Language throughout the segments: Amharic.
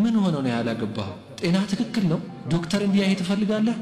ምን ሆኖ ነው ያላገባው ጤና ትክክል ነው ዶክተር እንዲያይ ትፈልጋለህ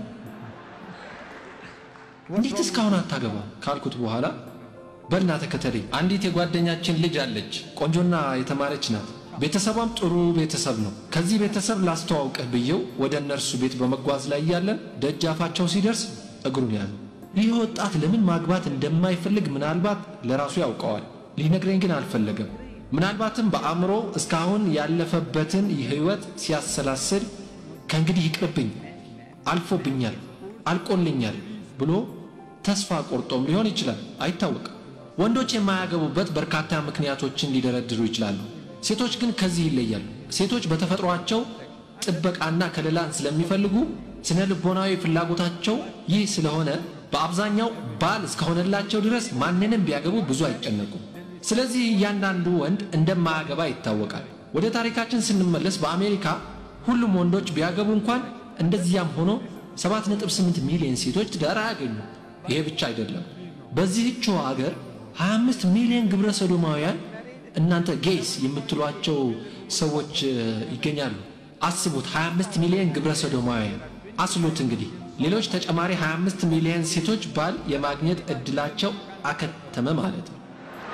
እንዴት እስካሁን አታገባ ካልኩት በኋላ በልና ተከተለኝ አንዲት የጓደኛችን ልጅ አለች ቆንጆና የተማረች ናት ቤተሰቧም ጥሩ ቤተሰብ ነው ከዚህ ቤተሰብ ላስተዋውቅህ ብየው ወደ እነርሱ ቤት በመጓዝ ላይ ያለን ደጃፋቸው ሲደርስ እግሩን ያዘ ይህ ወጣት ለምን ማግባት እንደማይፈልግ ምናልባት ለራሱ ያውቀዋል ሊነግረኝ ግን አልፈለገም ምናልባትም በአእምሮ እስካሁን ያለፈበትን ህይወት ሲያሰላስል ከእንግዲህ ይቅርብኝ አልፎብኛል አልቆልኛል ብሎ ተስፋ ቆርጦም ሊሆን ይችላል አይታወቅም ወንዶች የማያገቡበት በርካታ ምክንያቶችን ሊደረድሩ ይችላሉ ሴቶች ግን ከዚህ ይለያሉ ሴቶች በተፈጥሯቸው ጥበቃና ከለላን ስለሚፈልጉ ስነ ልቦናዊ ፍላጎታቸው ይህ ስለሆነ በአብዛኛው ባል እስከሆነላቸው ድረስ ማንንም ቢያገቡ ብዙ አይጨነቁም ስለዚህ እያንዳንዱ ወንድ እንደማያገባ ይታወቃል ወደ ታሪካችን ስንመለስ በአሜሪካ ሁሉም ወንዶች ቢያገቡ እንኳን እንደዚያም ሆኖ 7.8 ሚሊዮን ሴቶች ትዳር አያገኙ ይሄ ብቻ አይደለም በዚህች ሀገር 25 ሚሊዮን ግብረ ሰዶማውያን እናንተ ጌይስ የምትሏቸው ሰዎች ይገኛሉ አስቡት 25 ሚሊዮን ግብረ ሰዶማውያን አስሉት እንግዲህ ሌሎች ተጨማሪ 25 ሚሊዮን ሴቶች ባል የማግኘት እድላቸው አከተመ ማለት ነው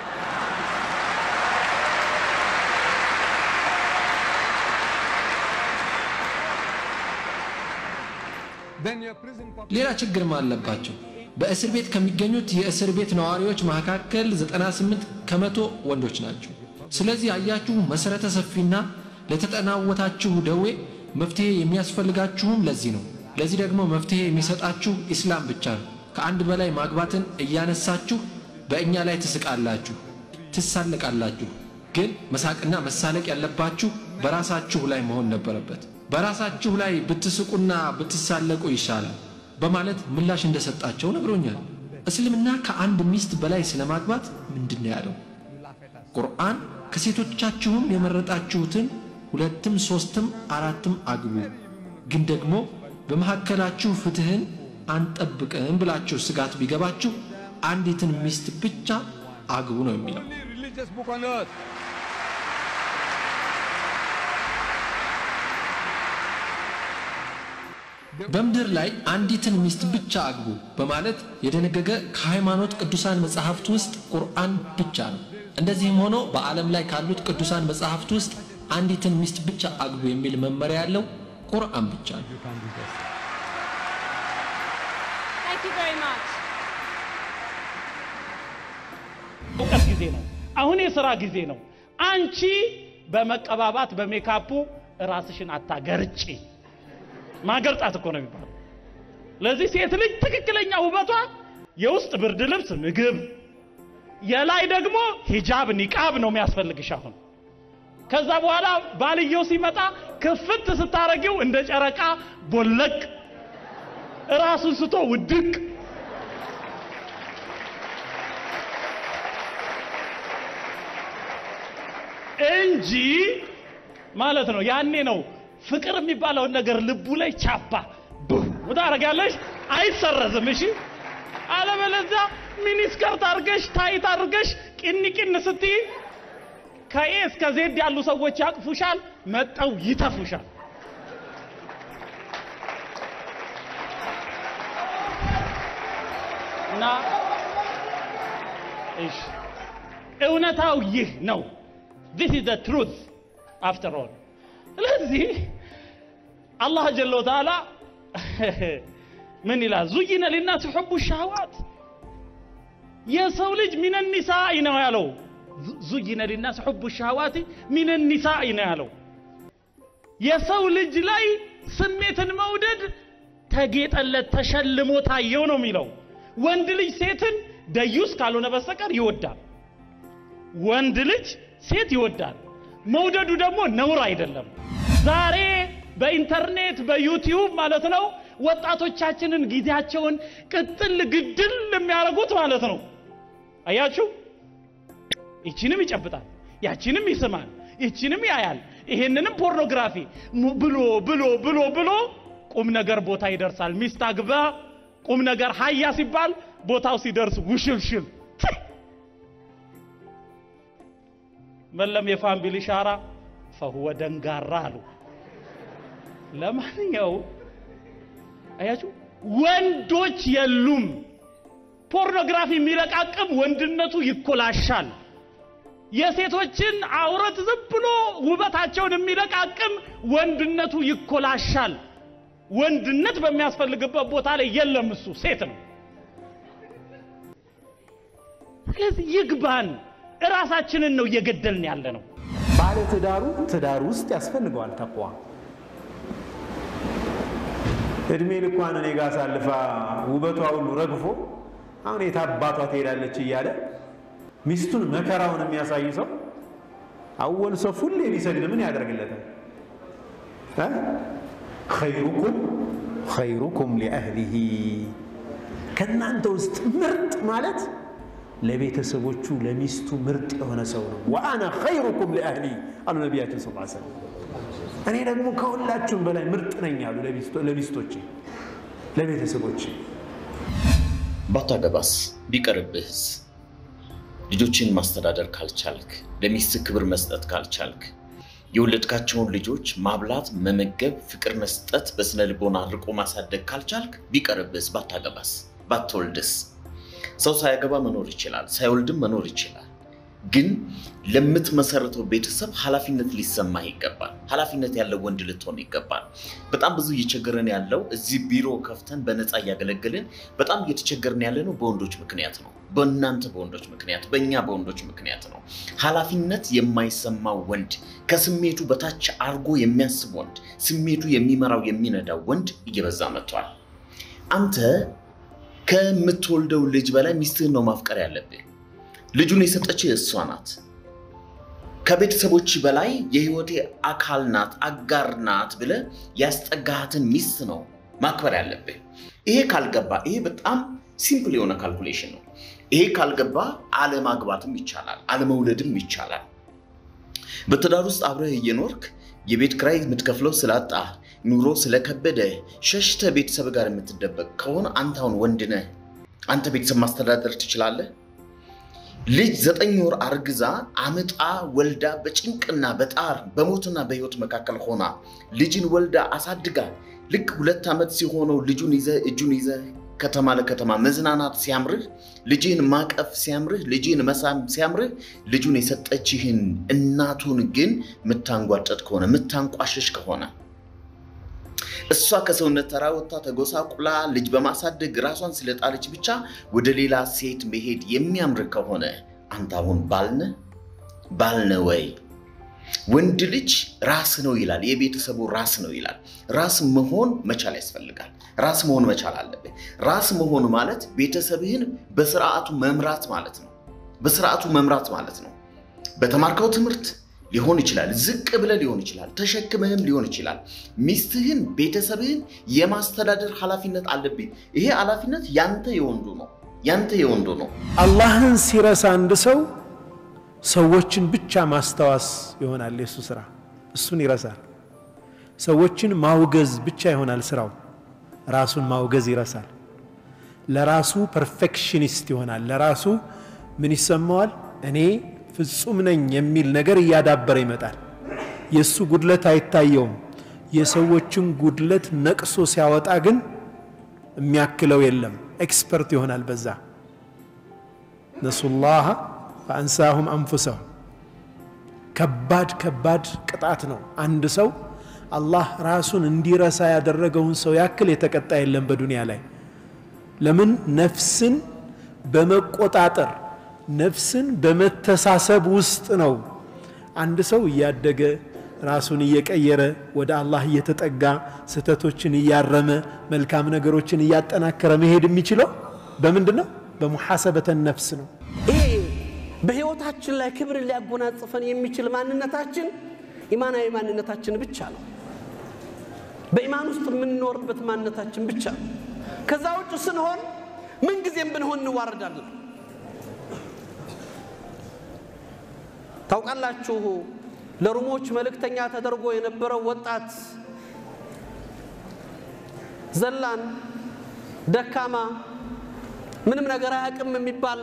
ሌላ ችግርም አለባቸው በእስር ቤት ከሚገኙት የእስር ቤት ነዋሪዎች መካከል 98% ወንዶች ናቸው ስለዚህ አያችሁ መሰረተ ሰፊና ለተጠናወታችሁ ደዌ መፍትሄ የሚያስፈልጋችሁም ለዚህ ነው ለዚህ ደግሞ መፍትሄ የሚሰጣችሁ እስላም ብቻ ነው ከአንድ በላይ ማግባትን እያነሳችሁ በእኛ ላይ ትስቃላችሁ ትሳለቃላችሁ ግን መሳቅና መሳለቅ ያለባችሁ በራሳችሁ ላይ መሆን ነበረበት በራሳችሁ ላይ ብትስቁና ብትሳለቁ ይሻላል በማለት ምላሽ እንደሰጣቸው ነግሮኛል እስልምና ከአንድ ሚስት በላይ ስለማግባት ምንድነው ያለው ቁርአን ከሴቶቻችሁም የመረጣችሁትን ሁለትም ሶስትም አራትም አግቡ ግን ደግሞ በመሐከላችሁ ፍትህን አንጠብቅም ብላችሁ ስጋት ቢገባችሁ አንዲትን ሚስት ብቻ አግቡ ነው የሚለው በመድር ላይ አንዲትን ሚስት ብቻ አግቡ በማለት የደነገገ ከሃይማኖት ቅዱሳን መጻሕፍት ውስጥ ቁርአን ብቻ ነው እንደዚህም ሆኖ በዓለም ላይ ካሉት ቅዱሳን መጻሕፍት ውስጥ አንዲትን ሚስት ብቻ አግቡ የሚል መመሪያ ያለው ቁርአን ብቻ ነው Thank you very much ወቀት ጊዜ ነው አሁን የሥራ ጊዜ ነው አንቺ በመቀባባት በሜካፑ ራስሽን አታገርጪ ማገርጣት እኮ ነው የሚባለው ለዚህ ሴት ልጅ ትክክለኛ ውበቷ የውስጥ ብርድ ልብስ ምግብ የላይ ደግሞ ሂጃብ ኒቃብ ነው የሚያስፈልግሽ አሁን ከዛ በኋላ ባልየው ሲመጣ ክፍት ስታረጊው እንደ ጨረቃ ቦለቅ ራሱን ስቶ ውድቅ እንጂ ማለት ነው ያኔ ነው ፍቅር የሚባለው ነገር ልቡ ላይ ቻፓ ወዳረጋለሽ አይሰረዝም እሺ አለበለዚያ ሚኒስከርት አርገሽ ታይት አርገሽ ቅንቅን ስትይ ከኤ እስከ ዜድ ያሉ ሰዎች ያቅፉሻል መጣው ይተፉሻል እና እሺ እውነታው ይህ ነው this is the truth after all ስለዚህ አላህ ጀለ ወተዓላ ምን ይላል ዙይነ للناس حب الشهوات የሰው ልጅ من النساء ነው ያለው ዙይነ للناس حب الشهوات من النساء ነው ያለው የሰው ልጅ ላይ ስሜትን መውደድ ተጌጠለት ተሸልሞ ታየው ነው የሚለው ወንድ ልጅ ሴትን ደዩስ ካልሆነ በስተቀር ይወዳል ወንድ ልጅ ሴት ይወዳል መውደዱ ደግሞ ነውር አይደለም ዛሬ በኢንተርኔት በዩቲዩብ ማለት ነው ወጣቶቻችንን ጊዜያቸውን ቅጥል ግድል የሚያረጉት ማለት ነው አያችሁ እቺንም ይጨብጣል ያቺንም ይስማል እቺንም ያያል ይሄንንም ፖርኖግራፊ ብሎ ቁም ነገር ቦታ ይደርሳል ሚስት አግባ ቁም ነገር ሃያ ሲባል ቦታው ሲደርስ ውሽልሽል መለም የፋም ቢልሻራ فهو ደንጋራ አሉ ለማንኛው አያችሁ ወንዶች የሉም ፖርኖግራፊ የሚለቃቅም ወንድነቱ ይኮላሻል የሴቶችን አውረት ዝም ብሎ ውበታቸውን የሚለቃቅም ወንድነቱ ይኮላሻል ወንድነት በሚያስፈልግበት ቦታ ላይ የለም እሱ ሴት ነው ስለዚህ ይግባን ራሳችንን ነው እየገደልን ያለነው ባለ ትዳሩ ውስጥ ያስፈልገዋል ተቅዋ እድሜ ልኳን እኔ ጋር ሳልፋ ውበቷ ሁሉ ረግፎ አሁን የታባቷ ትሄዳለች እያለ ሚስቱን መከራውን የሚያሳይ ሰው አወል ሰው ሁሌ ሊሰግድ ምን ያደርግለታል خيركم لأهله ከናንተ ውስጥ ምርጥ ማለት ለቤተሰቦቹ ለሚስቱ ምርጥ የሆነ ሰው ነው وانا خيركم لاهلي አሉ ነብያችን ሰለላሁ ዐለይሂ ወሰለም እኔ ደግሞ ከሁላችሁም በላይ ምርጥ ነኝ አሉ ለሚስቶቼ ለቤተሰቦቼ ባታገባስ ቢቀርብህስ ልጆችን ማስተዳደር ካልቻልክ ለሚስት ክብር መስጠት ካልቻልክ የወለድካቸውን ልጆች ማብላት መመገብ ፍቅር መስጠት በስነ ልቦና አርቆ ማሳደግ ካልቻልክ ቢቀርብህስ ባታገባስ ባትወልድስ ሰው ሳያገባ መኖር ይችላል ሳይወልድም መኖር ይችላል ግን ለምትመሰርተው ቤተሰብ ኃላፊነት ሊሰማህ ይገባል ኃላፊነት ያለው ወንድ ልትሆን ይገባል በጣም ብዙ እየቸገረን ያለው እዚህ ቢሮ ከፍተን በነፃ ያገለግልን በጣም እየተቸገረን ያለነው በወንዶች ምክንያት ነው በእናንተ በወንዶች ምክንያት በእኛ በወንዶች ምክንያት ነው ኃላፊነት የማይሰማው ወንድ ከስሜቱ በታች አርጎ የሚያስብ ወንድ ስሜቱ የሚመራው የሚነዳው ወንድ እየበዛ መጥቷል አንተ ከምትወልደው ልጅ በላይ ሚስትህን ነው ማፍቀር ያለብህ ልጁን የሰጠች እሷ ናት ከቤተሰቦች በላይ የህይወቴ አካል ናት አጋር ናት ብለ ያስጠጋሃትን ሚስት ነው ማክበር ያለብህ ይሄ ካልገባ ይሄ በጣም ሲምፕል የሆነ ካልኩሌሽን ነው ይሄ ካልገባ አለማግባትም ይቻላል አለመውለድም ይቻላል በትዳር ውስጥ አብረህ እየኖርክ የቤት ክራይ የምትከፍለው ስላጣ ኑሮ ስለከበደ ሸሽተ ቤተሰብ ጋር የምትደበቅ ከሆነ አንተውን ወንድ ነህ አንተ ቤተሰብ ማስተዳደር ትችላለህ ልጅ 9 ወር አርግዛ አመጣ ወልዳ በጭንቅና በጣር በሞትና በህይወት መካከል ሆና ልጅን ወልዳ አሳድጋ ልክ 2 አመት ሲሆነው ልጁን እጁን ይዘ ከተማ ለከተማ መዝናናት ሲያምርህ ልጅን ማቀፍ ሲያምርህ ልጅን መሳም ሲያምርህ ልጁን የሰጠችህን እናቱን ግን ምታንጓጨት ከሆነ ምታንቋሽሽ ከሆነ እሷ ከሰውነት ተራውታ ተጎሳቁላ ልጅ በማሳደግ ራሷን ስለጣለች ብቻ ወደ ሌላ ሴት መሄድ የሚያምር ከሆነ አንተ አሁን ባልነ ወይ ወንድ ልጅ ራስ ነው ይላል የቤተሰቡ ራስ ነው ይላል ራስ መሆን መቻል ያስፈልጋል ራስ መሆን መቻል አለበት ራስ መሆን ማለት ቤተሰብህን በስርዓቱ መምራት ማለት ነው በስርዓቱ መምራት ማለት ነው በተማርከው ትምህርት ሊሆን ይችላል ዝቅ ብለ ሊሆን ይችላል ተሸክመህም ሊሆን ይችላል ሚስትህን ቤተሰብህን የማስተዳደር ኃላፊነት አለብህ ይሄ ኃላፊነት ያንተ የወንዱ ነው አላህን ሲረሳ አንድ ሰው ሰዎችን ብቻ ማስተዋስ ይሆናል የሱ ስራ እሱን ይረሳል ሰዎችን ማውገዝ ብቻ ይሆናል ስራው ራሱን ማውገዝ ይረሳል ለራሱ ፐርፌክሽኒስት ይሆናል ለራሱ ምን ይሰማዋል እኔ ፍጹም ነኝ የሚል ነገር ያዳበረ ይመጣል የሱ ጉድለት አይታየውም የሰዎችን ጉድለት ነቅሶ ሲያወጣ ግን የሚያክለው የለም ኤክስፐርት ይሆናል በዛ ነሱላህ فانساهم انفسهم ከባድ ቅጣት ነው አንድ ሰው አላህ ራሱን እንዲረሳ ያደረገውን ሰው ያክል የተቀጣ የለም በዱንያ ላይ ለምን ነፍስን በመቆጣጠር ነፍስን በመተሳሰብ ውስጥ ነው አንድ ሰው ያደገ ራሱን እየቀየረ ወደ አላህ እየተጠጋ ስተቶችን ያረመ መልካም ነገሮችን ያጠናከረ መሄድ የሚችለው በምንድነው በሙሐሰበተ ነፍስ ነው በህይወታችን ላይ ክብር ሊያጎናጽፈን የሚችል ማንነታችን ኢማናዊ ማንነታችን ብቻ ነው በኢማን ውስጥ የምንኖርበት ማንነታችን ብቻ ከዛ ውጭ ስንሆን ምን ጊዜም ብንሆን እንዋረዳለን ታውቃላችሁ ለሩሞች መልእክተኛ ተደርጎ የነበረው ወጣት ዘላን ደካማ ምንም ነገር አያውቅም የሚባል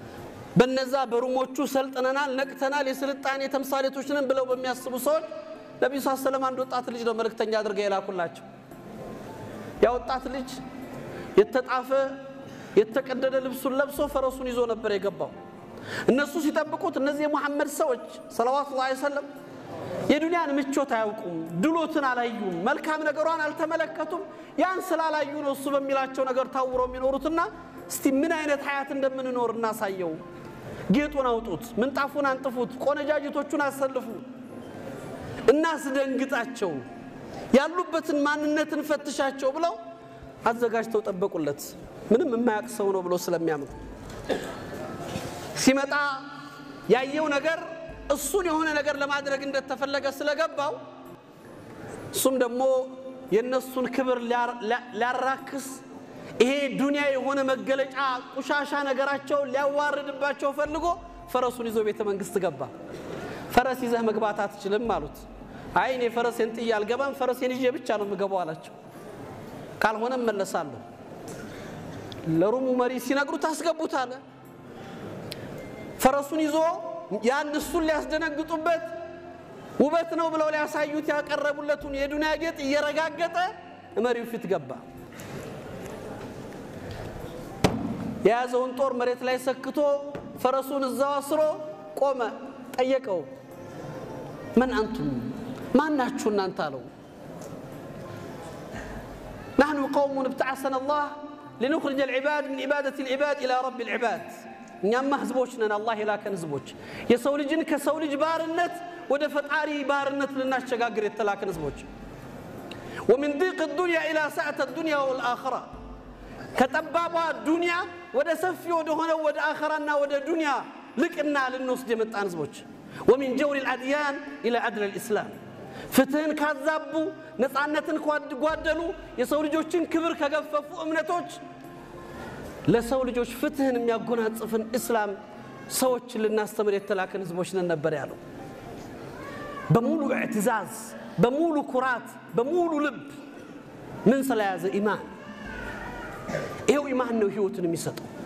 በነዛ በሩሞቹ ሰልጥነናል ነቅተናል የስልጣኔ ተምሳሌቶች ነን ብለው በሚያስቡ ሰዎች ነብዩ ሰለላሁ ዐለይሂ ወሰለም አንድ ወጣት ልጅ ነው መልእክተኛ አድርገው የላኩላቸው ያ ወጣት ልጅ የተጣፈ የተቀደደ ልብሱን ለብሶ ፈረሱን ይዞ ነበር የገባው እነሱ ሲጠብቁት እነዚህ የሙሐመድ ሰዎች ሰለላሁ ዐለይሂ ወሰለም የዱንያን ምቾት አያውቁም ድሎትን አላዩም መልካም ነገሯን አልተመለከቱም ያን ስላላዩ ነው እሱ በሚላቸው ነገር ታውረው የሚኖሩትና እስቲ ምን አይነት ሐያት እንደምንኖር እናሳየው ጌጡን አውጡት ምንጣፉን አንጥፉት ቆነጃጅቶቹን አሰልፉ እናስደንግጣቸው ያሉበትን ማንነትን ፈትሻቸው ብለው አዘጋጅተው ጠበቁለት ምንም የማያውቅ ሰው ነው ብሎ ስለሚያምኑ ሲመጣ ያየው ነገር እሱን የሆነ ነገር ለማድረግ እንደተፈለገ ስለገባው እሱም ደግሞ የነሱን ክብር ሊያራክስ ይሄ ዱንያ የሆነ መገለጫ ቁሻሻ ነገራቸው ሊያዋርድባቸው ፈልጎ ፈረሱን ይዞ ቤተ መንግስት ገባ ፈረስ ይዘህ መግባት አትችልም አሉት አይ እኔ ፈረሴን ጥዬ አልገባም ፈረሴን ይዤ ብቻ ነው የምገባው አላቸው ካልሆነ መለሳለሁ ለሩሙ መሪ ሲነግሩት አስገቡት አለ ፈረሱን ይዞ ያን እሱን ሊያስደነግጡበት ውበት ነው ብለው ሊያሳዩት ያቀረቡለቱን የዱንያ ጌጥ እየረጋገጠ መሪው ፊት ገባ የያዘውን ጦር መሬት ላይ ሰክቶ ፈረሱን እዛው አስሮ ቆመ ጠየቀው من أنتم ما ناتشو እናንተ አለው نحن قوم ابتعثنا الله لنخرج العباد من عبادة العباد إلى رب العباد እኛማ ህዝቦች ነን አላህ የላከን ህዝቦች የሰው ልጅን ከሰው ልጅ ባርነት ወደ ፈጣሪ ባርነት ልናሸጋግር የተላከን ህዝቦች ومن ضيق الدنيا إلى سعة الدنيا والآخرة ከጠባቧ ዱንያ ወደ ሰፊ ወደ ሆነው ወደ አኺራና ወደ ዱንያ ልቅና ልንወስድ የመጣን ህዝቦች ومن جور الأديان إلى عدل الإسلام فتن كذابو نصانتن ጓደሉ የሰው ልጆችን ክብር ከገፈፉ እምነቶች ለሰው ልጆች ፍትህን የሚያጎናጽፍን እስላም ሰዎች ልናስተምር የተላከን ህዝቦች ነበር ያለው በሙሉ اعتزاز በሙሉ ኩራት በሙሉ ልብ ምን ስለያዘ ኢማን ይሄው ኢማን ነው ህይወትን የሚሰጠው